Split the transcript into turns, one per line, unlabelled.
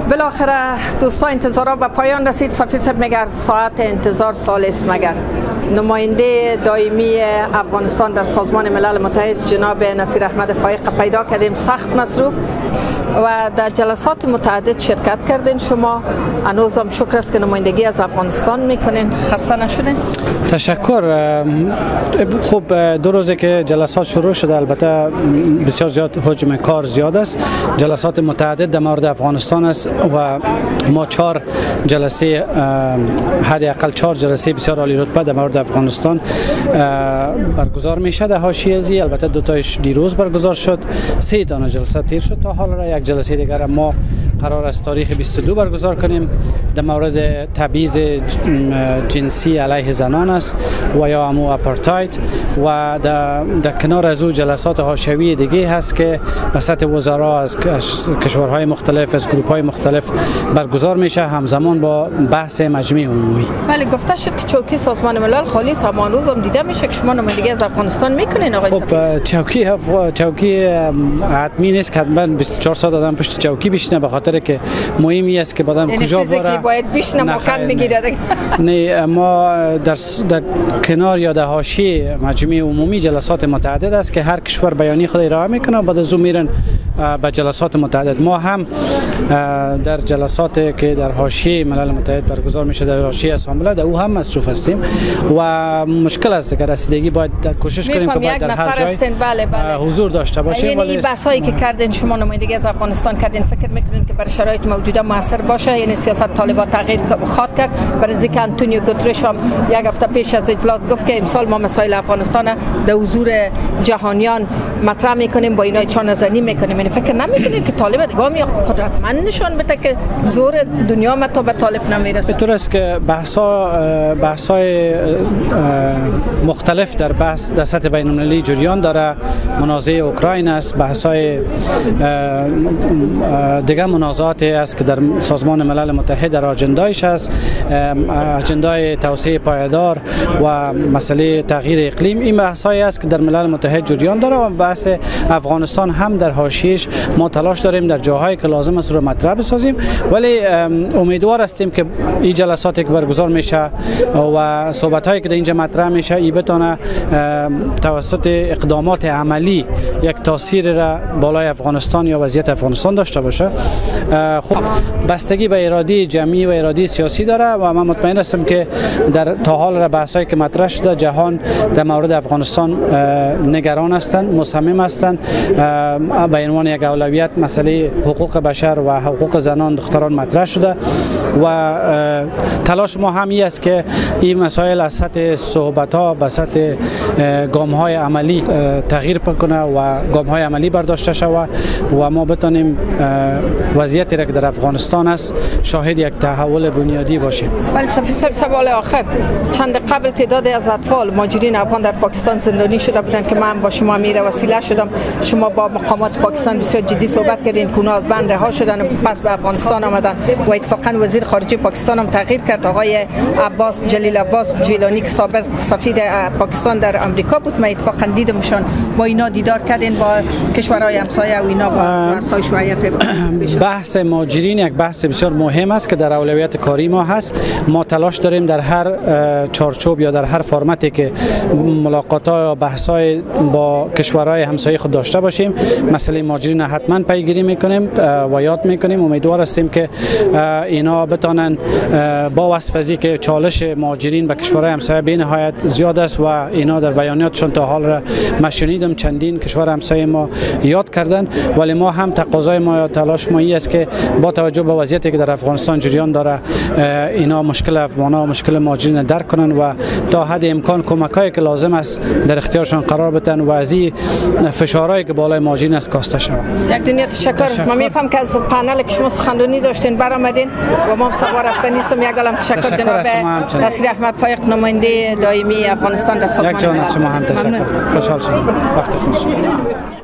بالاخره دوستان انتظارات به پایان رسید. سفیر صاحب میگه ساعت انتظار سال است. مگر نماینده دائمی افغانستان در سازمان ملل متحد جناب نصیر احمد فایق پیدا کردیم، سخت مصروف و در جلسات متعدد شرکت کردین. شما هنوزم شکر است که نمایندگی از افغانستان میکنین. خسته نشدین؟
تشکر. خوب، 2 روزه که جلسات شروع شده، البته بسیار زیاد حجم کار زیاد است. جلسات متعدد در مورد افغانستان است و ما 4 جلسه، حداقل 4 جلسه بسیار عالی رتبه در مورد افغانستان برگزار میشه در حاشیه ازی. البته 2 تاش دیروز برگزار شد، 3 تا جلسه تیر شد تا حال را. یک جلسه دیگر ما قرار است تاریخ 22 برگزار کنیم در مورد تبعیض جنسی علیه زنان است و یا همو اپارتاید. و در کنار از او جلسات حاشیه‌ای دیگه هست که به سطح وزرا از کشورهای مختلف، از گروه‌های مختلف برگزار میشه، همزمان با بحث مجمع عمومی.
بله، گفته شد که چوکی سازمان ملل خالی است، اما روز هم دیده میشه که شما نمایندگی از افغانستان میکنین آقای سفیر.
چوکی حتمی نیست که حتما 24 ساعت آدم پشت چوکی بشینه، به خاطر که مهمی است که آدم کجا بره
باید بشینه مکان میگیره.
نه، ما در کنار یا در حاشیه مجمع عمومی جلسات متعدد است که هر کشور بیانیه خود ارائه میکنه، بعد از اون میرن به جلسات متعدد. ما هم در جلسات که در حاشیه ملل متحد برگزار میشه، در حاشیه اسامبله، در او هم مصروف هستیم و مشکل است که رسیدگی باید کوشش کنیم که باید در هر جای حضور داشته باشیم.
یعنی این بحثایی که کردین شما نمایندگی از افغانستان کردین، فکر میکنین که برای شرایط موجوده موثر باشه؟ یعنی سیاست طالبان تغییر خواهد کرد؟ برای اینکه آنتونیو گوترش هم یک هفته پیش از اجلاس گفت که امسال ما مسائل افغانستان در حضور جهانیان مطرح میکنیم، با اینا چانه زنی میکنیم. یعنی فکر نمیکنین که طالب دیگه می قدرتمند نشون بده که زور دنیا ما تا به طالب نمیرسه؟
به طور است که بحث‌های مختلف در سطح بین‌المللی جریان داره. منازعه اوکراین است، بحث‌های دیگه منازعاتی است که در سازمان ملل متحد در آجندایش است، اجندای توسعه پایدار و مسئله تغییر اقلیم. این بحث‌هایی است که در ملل متحد جریان داره و بحث افغانستان هم در حاشیه‌اش ما تلاش داریم در جاهایی که لازم است رو مطرح بسازیم، ولی امیدوار هستیم که این جلساتی که برگزار میشه و صحبت‌هایی که در اینجا مطرح میشه ای بتونه توسط اقدامات عملی یک تاثیر را بالای افغانستان یا وضعیت افغانستان داشته باشه. خب بستگی به اراده جمعی و اراده سیاسی داره و من مطمئن هستم که در تا حال را بحثایی که مطرح شده جهان در مورد افغانستان نگران هستند، مصمم هستند. به عنوان یک اولویت مسئله حقوق بشر و حقوق زنان دختران مطرح شده و تلاش ما هم این است که این مسائل از سطح صحبت‌ها به سطح گام‌های عملی تغییر کنه و گام‌های عملی برداشته شود و ما بتونیم وضعیتی را که در افغانستان است شاهد یک تحول بنیادی باشیم.
ولی سفیر صاحب، سوال آخر، چند قبل تعدادی از اطفال مهاجرین افغان در پاکستان زندانی شده بودند که من با شما میره وسیله شدم. شما با مقامات پاکستان بسیار جدی صحبت کردین که اونا بند رها شدن و پس به افغانستان آمدن و اتفاقا وزیر خارجه پاکستان هم تغییر کرد. آقای عباس جلیل عباس جیلانی که سابق سفیر پاکستان در آمریکا بود، من اتفاقا دیدمشون. با اینا دیدار کردین، با کشورهای همسایه و اینا با رؤسای شوعیت؟
بحث مهاجرین یک بحث بسیار مهم است که در اولویت کاری ما هست. ما تلاش داریم در هر چارچوب یا در هر فرمتی که ملاقات‌ها یا بحث‌های با کشورهای همسایه خود داشته باشیم مسئله مهاجرین حتما پیگیری میکنیم و یاد میکنیم. امیدوار هستیم که اینا بتونن با وصف که چالش مهاجرین به کشورهای همسایه به نهایت زیاد است و اینا در بیانیاتشون تا حال را مشنیدم چندین کشور همسایه ما یاد کردن، ولی ما هم تقاضای ما یا تلاش ما است که با توجه به وضعیتی که در افغانستان جریان داره اینا مشکل افغانا و مشکل مهاجرین درک کنن و تا حد امکان کمکایی که لازم است در اختیارشان قرار بدن و از این فشارهایی که بالای مهاجرین است کاسته شود.
یک دنیا تشکر. من میفهم که از پنل که شما سخنرانی داشتین برآمدین و ما هم سوار رفتن نیستم. یک عالم تشکر جناب نصیر احمد فایق نماینده دائمی افغانستان در سازمان ملل.
یک جان از شما هم تشکر. خوشحال شدم. وقت خوش.